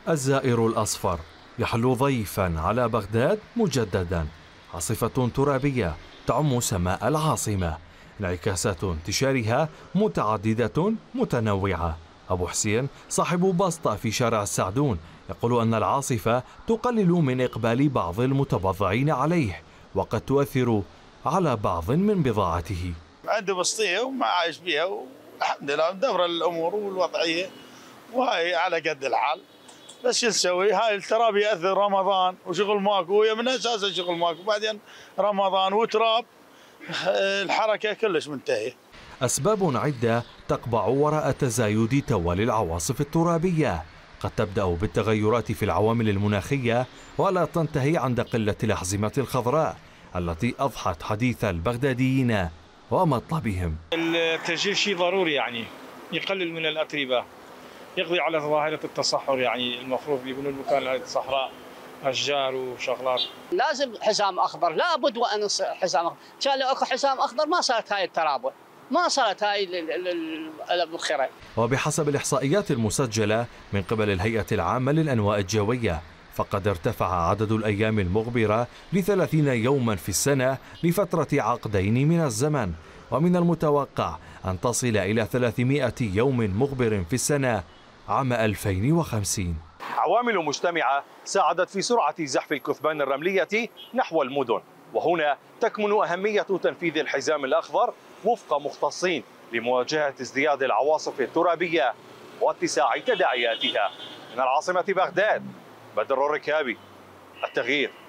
الزائر الأصفر يحل ضيفا على بغداد مجددا. عاصفة ترابية تعم سماء العاصمة، انعكاسات انتشارها متعددة متنوعة. أبو حسين صاحب بسطة في شارع السعدون يقول أن العاصفة تقلل من إقبال بعض المتبضعين عليه، وقد تؤثر على بعض من بضاعته. عنده بسطية وما عايش فيها والحمد لله مدبر الأمور والوضعية وهاي على قد الحال. بس شو نسوي؟ هاي التراب يأثر رمضان وشغل ماكو، وهي من أساس الشغل ماكو، بعدين رمضان وتراب الحركة كلش منتهية. أسباب عدة تقبع وراء تزايد توالي العواصف الترابية، قد تبدأ بالتغيرات في العوامل المناخية ولا تنتهي عند قلة الأحزمة الخضراء التي أضحت حديث البغداديين ومطلبهم. التسجيل شيء ضروري، يعني يقلل من الأتربة، يقضي على ظاهرة التصحر، يعني المفروض يكون المكان الصحراء أشجار وشغلات. لازم حزام أخضر، لابد وأن حزام أخضر، كان لو أكو حزام أخضر ما صارت هاي الترابة، ما صارت هاي البخيرة. وبحسب الإحصائيات المسجلة من قبل الهيئة العامة للأنواء الجوية، فقد ارتفع عدد الأيام المغبرة ل30 يوما في السنة لفترة عقدين من الزمن، ومن المتوقع أن تصل إلى 300 يوم مغبر في السنة عام 2050. عوامل مجتمعة ساعدت في سرعة زحف الكثبان الرملية نحو المدن، وهنا تكمن أهمية تنفيذ الحزام الأخضر وفق مختصين لمواجهة ازدياد العواصف الترابية واتساع تداعياتها. من العاصمة بغداد، بدر الركابي، التغيير.